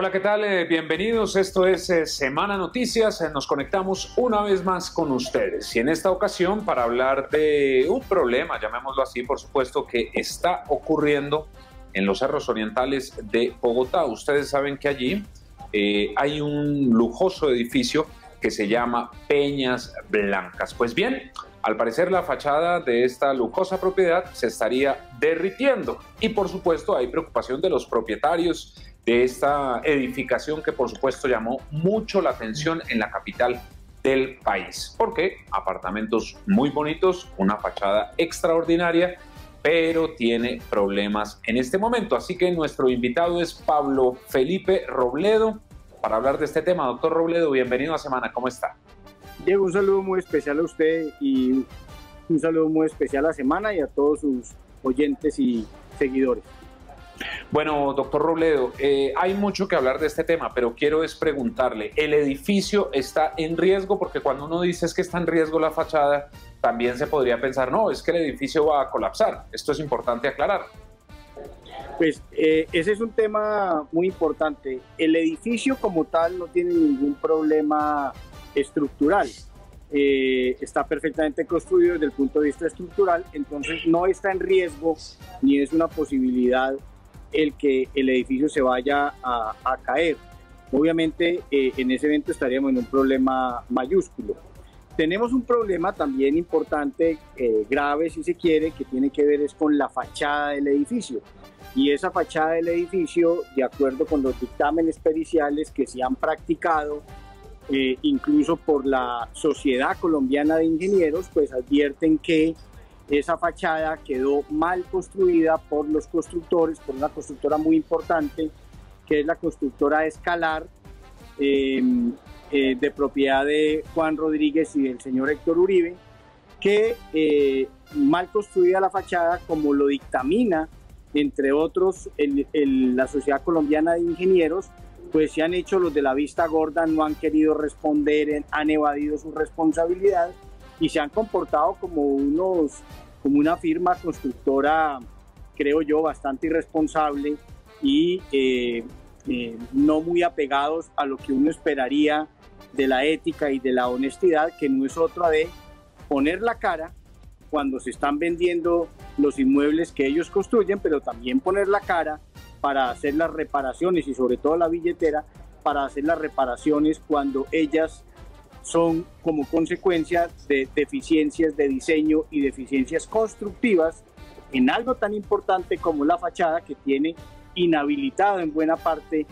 Hola, ¿qué tal? Bienvenidos. Esto es Semana Noticias. Nos conectamos una vez más con ustedes y en esta ocasión para hablar de un problema, llamémoslo así, por supuesto, que está ocurriendo en los cerros orientales de Bogotá. Ustedes saben que allí hay un lujoso edificio que se llama Peñas Blancas. Pues bien, al parecer la fachada de esta lujosa propiedad se estaría derritiendo y por supuesto hay preocupación de los propietarios de esta edificación que por supuesto llamó mucho la atención en la capital del país, porque apartamentos muy bonitos, una fachada extraordinaria, pero tiene problemas en este momento. Así que nuestro invitado es Pablo Felipe Robledo para hablar de este tema. Doctor Robledo, bienvenido a Semana, ¿cómo está? Diego, un saludo muy especial a usted y un saludo muy especial a Semana y a todos sus oyentes y seguidores. Bueno, doctor Robledo, hay mucho que hablar de este tema, pero quiero es preguntarle, ¿el edificio está en riesgo? Porque cuando uno dice es que está en riesgo la fachada, también se podría pensar, no, es que el edificio va a colapsar. Esto es importante aclarar. Pues ese es un tema muy importante. El edificio como tal no tiene ningún problema estructural. Está perfectamente construido desde el punto de vista estructural, entonces no está en riesgo ni es una posibilidad el que el edificio se vaya a caer. Obviamente en ese evento estaríamos en un problema mayúsculo. Tenemos un problema también importante, grave si se quiere, que tiene que ver es con la fachada del edificio. Y esa fachada del edificio, de acuerdo con los dictámenes periciales que se han practicado, incluso por la Sociedad Colombiana de Ingenieros, pues advierten que esa fachada quedó mal construida por los constructores, por una constructora muy importante, que es la constructora Escalar, de propiedad de Juan Rodríguez y del señor Héctor Uribe, que mal construida la fachada, como lo dictamina, entre otros, la Sociedad Colombiana de Ingenieros, pues se han hecho los de la vista gorda, no han querido responder, han evadido su responsabilidad y se han comportado como una firma constructora, creo yo, bastante irresponsable y no muy apegados a lo que uno esperaría de la ética y de la honestidad, que no es otra de poner la cara cuando se están vendiendo los inmuebles que ellos construyen, pero también poner la cara para hacer las reparaciones y sobre todo la billetera para hacer las reparaciones cuando ellas son como consecuencia de deficiencias de diseño y deficiencias constructivas en algo tan importante como la fachada, que tiene inhabilitado en buena parte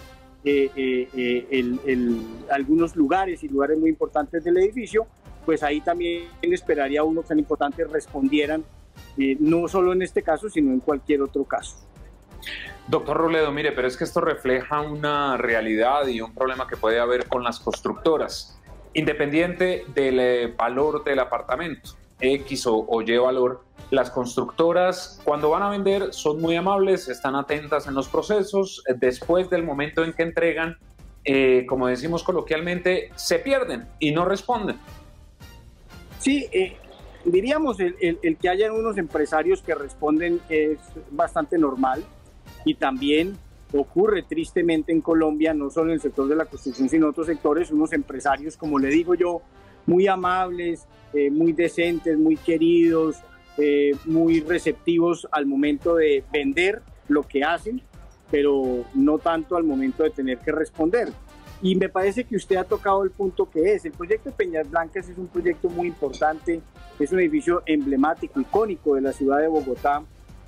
algunos lugares y lugares muy importantes del edificio. Pues ahí también esperaría uno que tan importantes respondieran, no solo en este caso, sino en cualquier otro caso. Doctor Robledo, mire, pero es que esto refleja una realidad y un problema que puede haber con las constructoras, independiente del valor del apartamento, X o Y valor. Las constructoras, cuando van a vender, son muy amables, están atentas en los procesos. Después del momento en que entregan, como decimos coloquialmente, se pierden y no responden. Sí, diríamos el que hayan unos empresarios que responden es bastante normal y también ocurre tristemente en Colombia, no solo en el sector de la construcción, sino en otros sectores, unos empresarios, como le digo yo, muy amables, muy decentes, muy queridos, muy receptivos al momento de vender lo que hacen, pero no tanto al momento de tener que responder. Y me parece que usted ha tocado el punto que es. El proyecto de Peñas Blancas es un proyecto muy importante, es un edificio emblemático, icónico de la ciudad de Bogotá,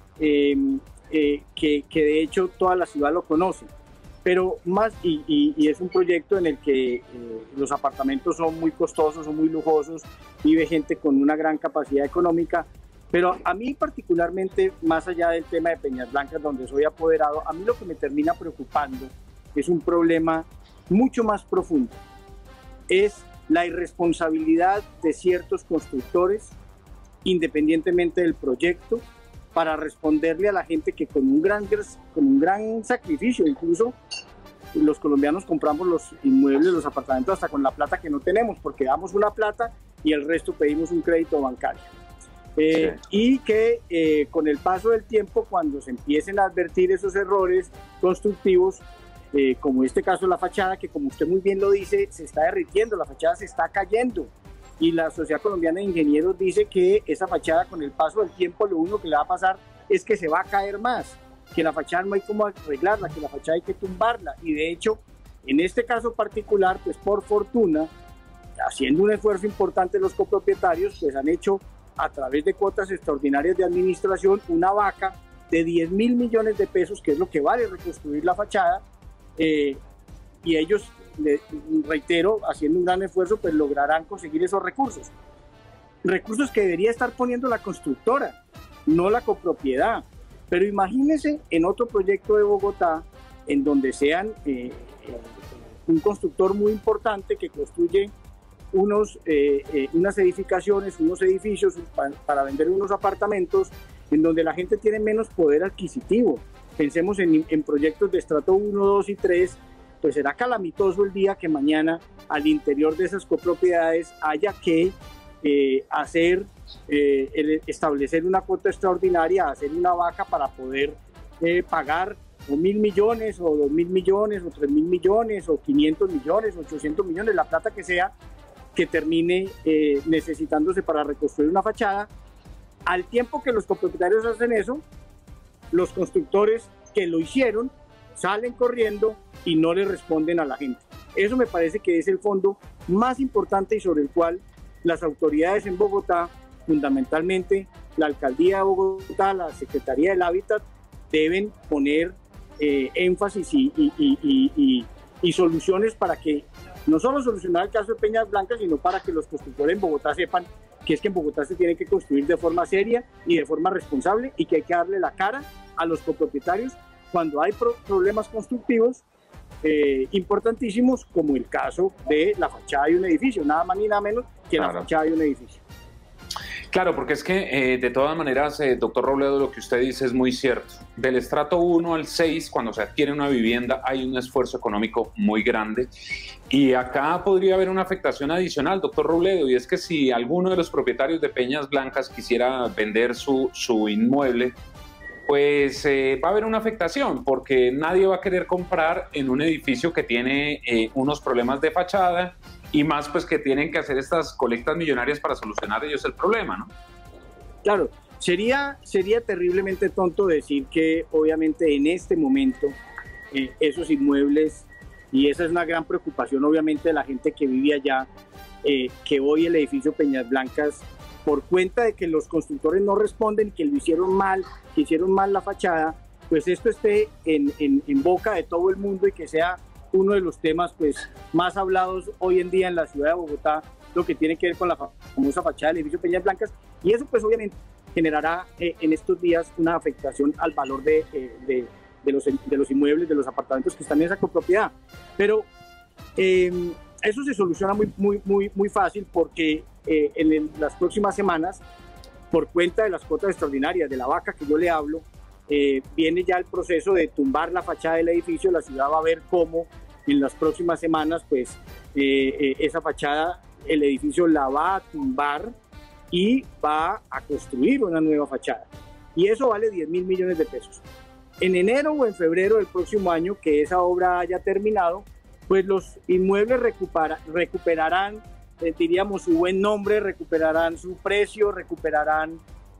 que de hecho toda la ciudad lo conoce. Pero más, y es un proyecto en el que los apartamentos son muy costosos, son muy lujosos, vive gente con una gran capacidad económica. Pero a mí particularmente, más allá del tema de Peñas Blancas, donde soy apoderado, a mí lo que me termina preocupando es un problema mucho más profundo. Es la irresponsabilidad de ciertos constructores, independientemente del proyecto, para responderle a la gente que con un gran sacrificio, incluso los colombianos compramos los inmuebles, los apartamentos hasta con la plata que no tenemos, porque damos una plata y el resto pedimos un crédito bancario. Sí. Y que con el paso del tiempo, cuando se empiecen a advertir esos errores constructivos, como este caso la fachada, que como usted muy bien lo dice, se está derritiendo, la fachada se está cayendo. Y la Sociedad Colombiana de Ingenieros dice que esa fachada con el paso del tiempo lo único que le va a pasar es que se va a caer más, que la fachada no hay cómo arreglarla, que la fachada hay que tumbarla. Y de hecho, en este caso particular, pues por fortuna, haciendo un esfuerzo importante los copropietarios, pues han hecho a través de cuotas extraordinarias de administración una vaca de 10.000 millones de pesos, que es lo que vale reconstruir la fachada, y ellos, reitero, haciendo un gran esfuerzo, pues lograrán conseguir esos recursos. Recursos que debería estar poniendo la constructora, no la copropiedad. Pero imagínense en otro proyecto de Bogotá, en donde sean un constructor muy importante que construye unas edificaciones, unos edificios para vender unos apartamentos, en donde la gente tiene menos poder adquisitivo. Pensemos en proyectos de estrato 1, 2 y 3, pues será calamitoso el día que mañana al interior de esas copropiedades haya que establecer una cuota extraordinaria, hacer una vaca para poder pagar o 1.000 millones, o 2.000 millones, o 3.000 millones, o 500 millones, 800 millones, la plata que sea, que termine necesitándose para reconstruir una fachada. Al tiempo que los copropietarios hacen eso, los constructores que lo hicieron salen corriendo y no le responden a la gente. Eso me parece que es el fondo más importante y sobre el cual las autoridades en Bogotá, fundamentalmente la Alcaldía de Bogotá, la Secretaría del Hábitat, deben poner énfasis y soluciones para que no solo solucionar el caso de Peñas Blancas, sino para que los constructores en Bogotá sepan que es que en Bogotá se tiene que construir de forma seria y de forma responsable, y que hay que darle la cara a los copropietarios cuando hay problemas constructivos importantísimos, como el caso de la fachada de un edificio, nada más ni nada menos que la fachada de un edificio. Claro, porque es que de todas maneras, doctor Robledo, lo que usted dice es muy cierto. Del estrato 1 al 6, cuando se adquiere una vivienda, hay un esfuerzo económico muy grande. Y acá podría haber una afectación adicional, doctor Robledo, y es que si alguno de los propietarios de Peñas Blancas quisiera vender su inmueble, pues va a haber una afectación, porque nadie va a querer comprar en un edificio que tiene unos problemas de fachada, y más pues que tienen que hacer estas colectas millonarias para solucionar ellos el problema, ¿no? Claro, sería terriblemente tonto decir que obviamente en este momento esos inmuebles, y esa es una gran preocupación obviamente de la gente que vive allá, que hoy el edificio Peñas Blancas, por cuenta de que los constructores no responden, que lo hicieron mal, que hicieron mal la fachada, pues esto esté en boca de todo el mundo y que sea uno de los temas pues más hablados hoy en día en la ciudad de Bogotá, lo que tiene que ver con la famosa fachada del edificio Peñas Blancas, y eso pues obviamente generará en estos días una afectación al valor de los inmuebles, de los apartamentos que están en esa copropiedad. Pero eso se soluciona muy fácil, porque en las próximas semanas, por cuenta de las cuotas extraordinarias de la vaca que yo le hablo, viene ya el proceso de tumbar la fachada del edificio. La ciudad va a ver cómo en las próximas semanas pues esa fachada, el edificio la va a tumbar y va a construir una nueva fachada, y eso vale 10.000 millones de pesos. En enero o en febrero del próximo año, que esa obra haya terminado, pues los inmuebles recuperarán, diríamos, su buen nombre, recuperarán su precio, recuperarán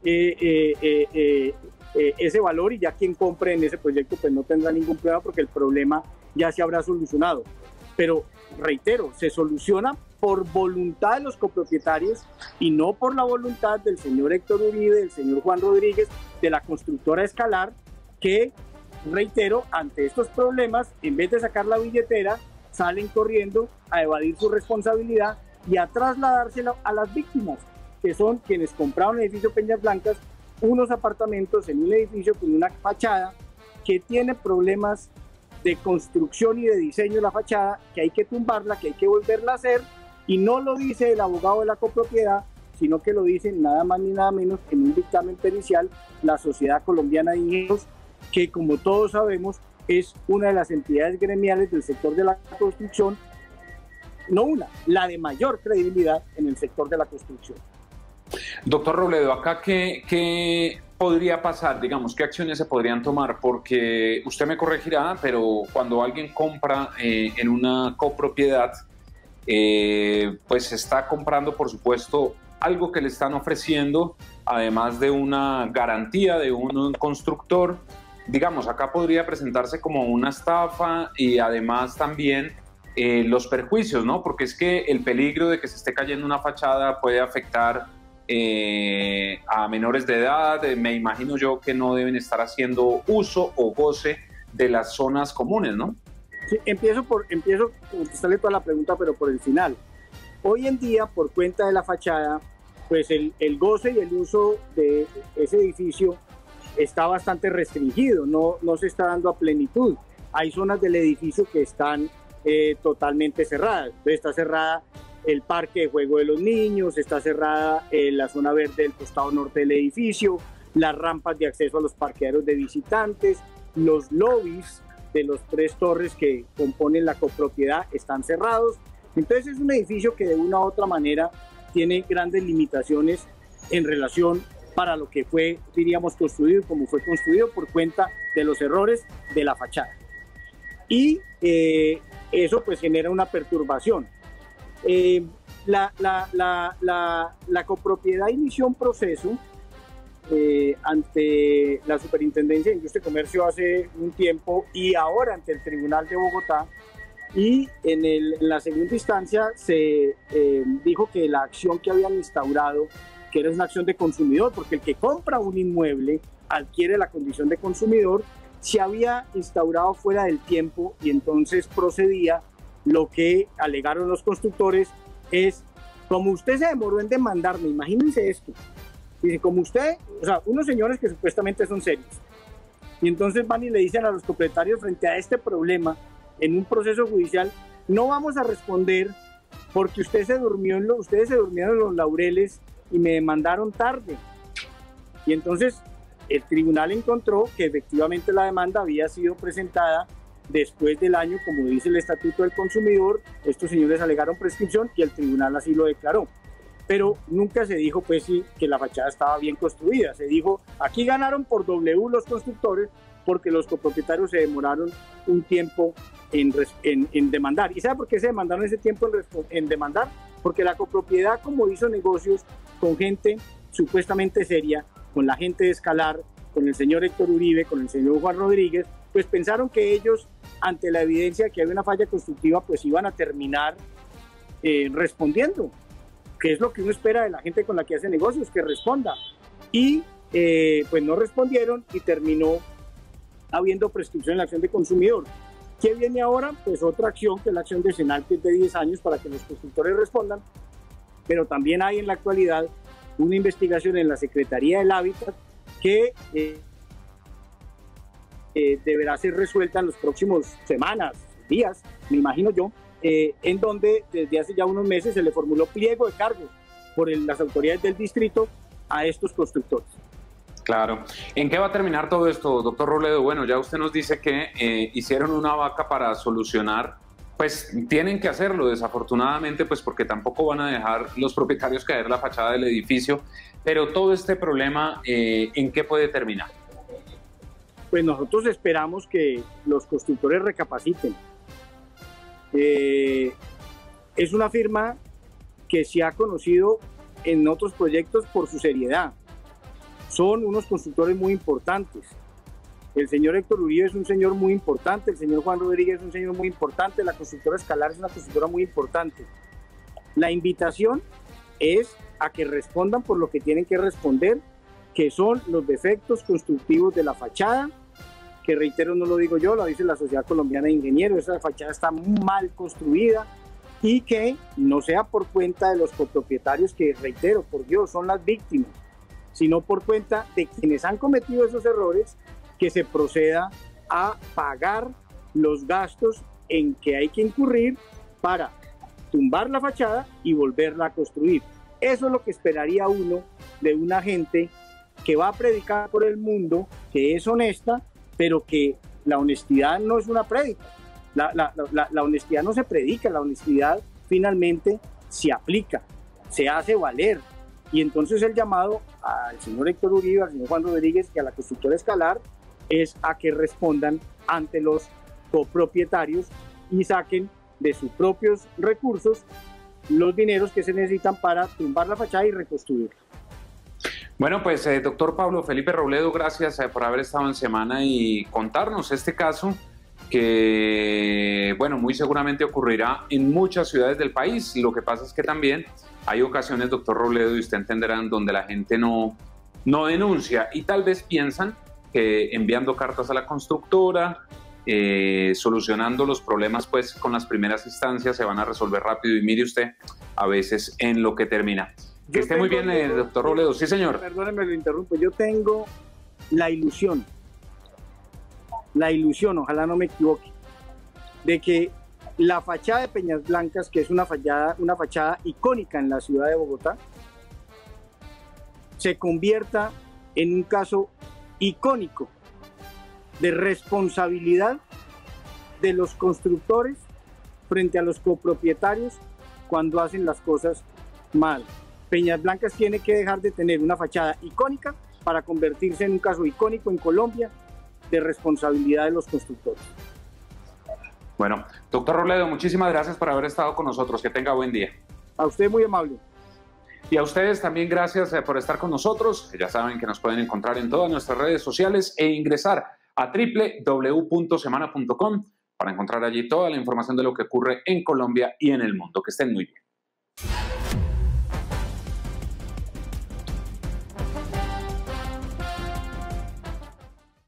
ese valor, y ya quien compre en ese proyecto pues no tendrá ningún problema, porque el problema ya se habrá solucionado. Pero reitero, se soluciona por voluntad de los copropietarios y no por la voluntad del señor Héctor Uribe, del señor Juan Rodríguez, de la constructora Escalar, que, reitero, ante estos problemas, en vez de sacar la billetera, salen corriendo a evadir su responsabilidad y a trasladársela a las víctimas, que son quienes compraron el edificio Peñas Blancas, unos apartamentos en un edificio con una fachada que tiene problemas de construcción y de diseño de la fachada, que hay que tumbarla, que hay que volverla a hacer, y no lo dice el abogado de la copropiedad, sino que lo dice nada más ni nada menos en un dictamen pericial la Sociedad Colombiana de Ingenieros, que como todos sabemos es una de las entidades gremiales del sector de la construcción, no una, la de mayor credibilidad en el sector de la construcción. Doctor Robledo, acá qué podría pasar, digamos, qué acciones se podrían tomar, porque usted me corregirá, pero cuando alguien compra en una copropiedad, pues está comprando, por supuesto, algo que le están ofreciendo, además de una garantía de un constructor. Digamos, acá podría presentarse como una estafa y además también los perjuicios, ¿no? Porque es que el peligro de que se esté cayendo una fachada puede afectar a menores de edad. Me imagino yo que no deben estar haciendo uso o goce de las zonas comunes, ¿no? Sí, empiezo a contestarle toda la pregunta, pero por el final. Hoy en día, por cuenta de la fachada, pues el goce y el uso de ese edificio está bastante restringido, no se está dando a plenitud. Hay zonas del edificio que están totalmente cerradas. Entonces está cerrada el parque de juego de los niños, está cerrada la zona verde del costado norte del edificio, las rampas de acceso a los parqueaderos de visitantes, los lobbies de los 3 torres que componen la copropiedad están cerrados. Entonces es un edificio que de una u otra manera tiene grandes limitaciones en relación para lo que fue, diríamos, construido, como fue construido por cuenta de los errores de la fachada. Y eso pues genera una perturbación. La copropiedad inició un proceso ante la Superintendencia de Industria y Comercio hace un tiempo y ahora ante el Tribunal de Bogotá, y en la segunda instancia se dijo que la acción que habían instaurado, que era una acción de consumidor, porque el que compra un inmueble adquiere la condición de consumidor, se había instaurado fuera del tiempo, y entonces procedía lo que alegaron los constructores es, como usted se demoró en demandarme, imagínense esto, dice, como usted, o sea, unos señores que supuestamente son serios, y entonces van y le dicen a los propietarios frente a este problema, en un proceso judicial, no vamos a responder porque ustedes se durmieron en los laureles y me demandaron tarde. Y entonces el tribunal encontró que efectivamente la demanda había sido presentada después del año, como dice el Estatuto del Consumidor. Estos señores alegaron prescripción y el tribunal así lo declaró. Pero nunca se dijo pues sí, que la fachada estaba bien construida. Se dijo, aquí ganaron por W los constructores porque los copropietarios se demoraron un tiempo en demandar. ¿Y sabe por qué se demandaron ese tiempo en demandar? Porque la copropiedad, como hizo negocios con gente supuestamente seria, con la gente de Escalar, con el señor Héctor Uribe, con el señor Juan Rodríguez, pues pensaron que ellos, ante la evidencia de que había una falla constructiva, pues iban a terminar respondiendo, que es lo que uno espera de la gente con la que hace negocios, que responda. Y pues no respondieron y terminó habiendo prescripción en la acción de consumidor. ¿Qué viene ahora? Pues otra acción, que es la acción de Senal, que es de 10 años para que los constructores respondan, pero también hay en la actualidad una investigación en la Secretaría del Hábitat que deberá ser resuelta en los próximos semanas, días, me imagino yo, en donde desde hace ya unos meses se le formuló pliego de cargos por las autoridades del distrito a estos constructores. Claro. ¿En qué va a terminar todo esto, doctor Robledo? Bueno, ya usted nos dice que hicieron una vaca para solucionar, pues tienen que hacerlo desafortunadamente, pues porque tampoco van a dejar los propietarios caer la fachada del edificio, pero todo este problema, ¿en qué puede terminar? Pues nosotros esperamos que los constructores recapaciten. Es una firma que se ha conocido en otros proyectos por su seriedad. Son unos constructores muy importantes. El señor Héctor Uribe es un señor muy importante, el señor Juan Rodríguez es un señor muy importante, la constructora Escalar es una constructora muy importante. La invitación es a que respondan por lo que tienen que responder, que son los defectos constructivos de la fachada, que reitero, no lo digo yo, lo dice la Sociedad Colombiana de Ingenieros, esa fachada está mal construida, y que no sea por cuenta de los copropietarios, que reitero, por Dios, son las víctimas, sino por cuenta de quienes han cometido esos errores, que se proceda a pagar los gastos en que hay que incurrir para tumbar la fachada y volverla a construir. Eso es lo que esperaría uno de una gente que va a predicar por el mundo, que es honesta, pero que la honestidad no es una prédica. La honestidad no se predica, la honestidad finalmente se aplica, se hace valer. Y entonces el llamado al señor Héctor Uribe, al señor Juan Rodríguez y a la constructora Escalar es a que respondan ante los copropietarios y saquen de sus propios recursos los dineros que se necesitan para tumbar la fachada y reconstruirla. Bueno, pues doctor Pablo Felipe Robledo, gracias por haber estado en Semana y contarnos este caso que, bueno, muy seguramente ocurrirá en muchas ciudades del país. Lo que pasa es que también hay ocasiones, doctor Robledo, y usted entenderá, donde la gente no denuncia y tal vez piensan que enviando cartas a la constructora, solucionando los problemas pues con las primeras instancias se van a resolver rápido, y mire usted a veces en lo que termina. Que esté muy bien, doctor Robledo. Sí, señor. Perdóneme, lo interrumpo. Yo tengo la ilusión, ojalá no me equivoque, de que la fachada de Peñas Blancas, que es una fachada icónica en la ciudad de Bogotá, se convierta en un caso icónico de responsabilidad de los constructores frente a los copropietarios cuando hacen las cosas mal. Peñas Blancas tiene que dejar de tener una fachada icónica para convertirse en un caso icónico en Colombia de responsabilidad de los constructores. Bueno, doctor Robledo, muchísimas gracias por haber estado con nosotros. Que tenga buen día. A usted muy amable. Y a ustedes también gracias por estar con nosotros. Ya saben que nos pueden encontrar en todas nuestras redes sociales e ingresar a www.semana.com para encontrar allí toda la información de lo que ocurre en Colombia y en el mundo. Que estén muy bien.